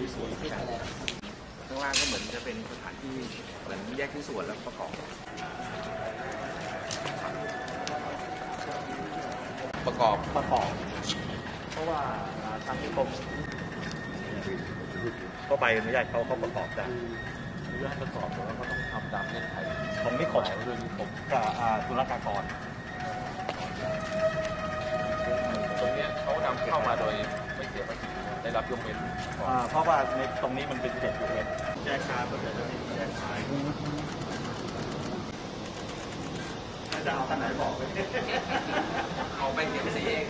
ส่วนข้างล่างก็เหมือนจะเป็นสถานที่เหมือนแยกชิ้นส่วนแล้วประกอบเพราะว่าทางนิคมก็ไปอนุญาตเขาประกอบได้อนุญาตประกอบแต่ว่าเขาต้องทำตามเงื่อนไขของนิคมโดยนิคมกับตุลาการตรงนี้เขานำเข้ามาโดยไม่เสียภาษีได้รับยกเว้นเพราะว่าในตรงนี้มันเป็นเขตยกเว้นแจกคาก็จะมีแจกขายจะเอาท่านไหนบอกเลยเอาไปเก็บภาษีเอง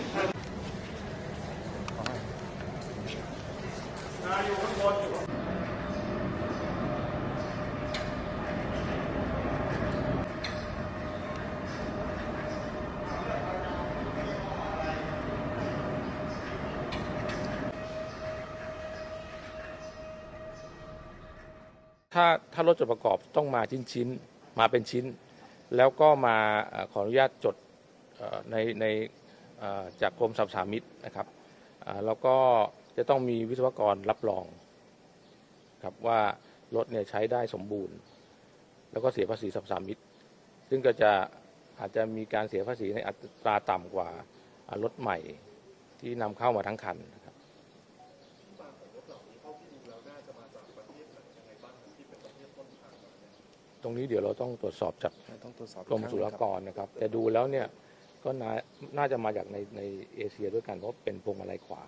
อยู่ข้างบนอยู่ถ้ารถจดประกอบต้องมาชิ้นมาเป็นชิ้นแล้วก็มาขออนุญาตจดในจากกรมสรรพสามิตนะครับแล้วก็จะต้องมีวิศวกรรับรองครับว่ารถเนี่ยใช้ได้สมบูรณ์แล้วก็เสียภาษีสรรพสามิตซึ่งก็จะอาจจะมีการเสียภาษีในอัตราต่ำกว่ารถใหม่ที่นำเข้ามาทั้งคันนะครับตรงนี้เดี๋ยวเราต้องตรวจสอบจากกรมศุลกากรนะครับแต่ดูแล้วเนี่ยก็น่าจะมาจากในเอเชียด้วยกันเพราะเป็นพวงมาลัยขวา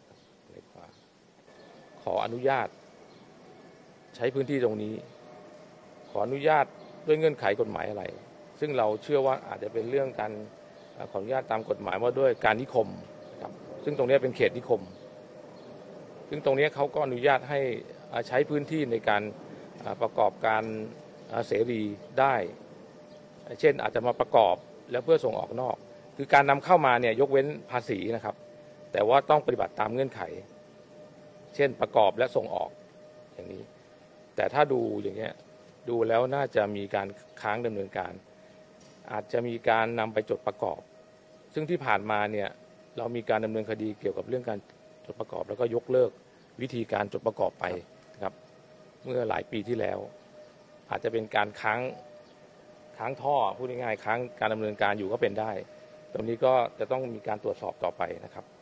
ขออนุญาตใช้พื้นที่ตรงนี้ขออนุญาตด้วยเงื่อนไขกฎหมายอะไรซึ่งเราเชื่อว่าอาจจะเป็นเรื่องการขออนุญาตตามกฎหมายว่าด้วยการนิคมครับซึ่งตรงนี้เป็นเขตนิคมซึ่งตรงนี้เขาก็อนุญาตให้ใช้พื้นที่ในการประกอบการเสรีได้เช่นอาจจะมาประกอบแล้วเพื่อส่งออกนอกคือการนำเข้ามาเนี่ยยกเว้นภาษีนะครับแต่ว่าต้องปฏิบัติตามเงื่อนไขเช่นประกอบและส่งออกอย่างนี้แต่ถ้าดูอย่างเงี้ยดูแล้วน่าจะมีการค้างดำเนินการอาจจะมีการนำไปจดประกอบซึ่งที่ผ่านมาเนี่ยเรามีการดำเนินคดีเกี่ยวกับเรื่องการจดประกอบแล้วก็ยกเลิกวิธีการจดประกอบไปนะครับเมื่อหลายปีที่แล้วอาจจะเป็นการค้างท่อพูดง่ายๆค้างการดำเนินการอยู่ก็เป็นได้ตรงนี้ก็จะต้องมีการตรวจสอบต่อไปนะครับ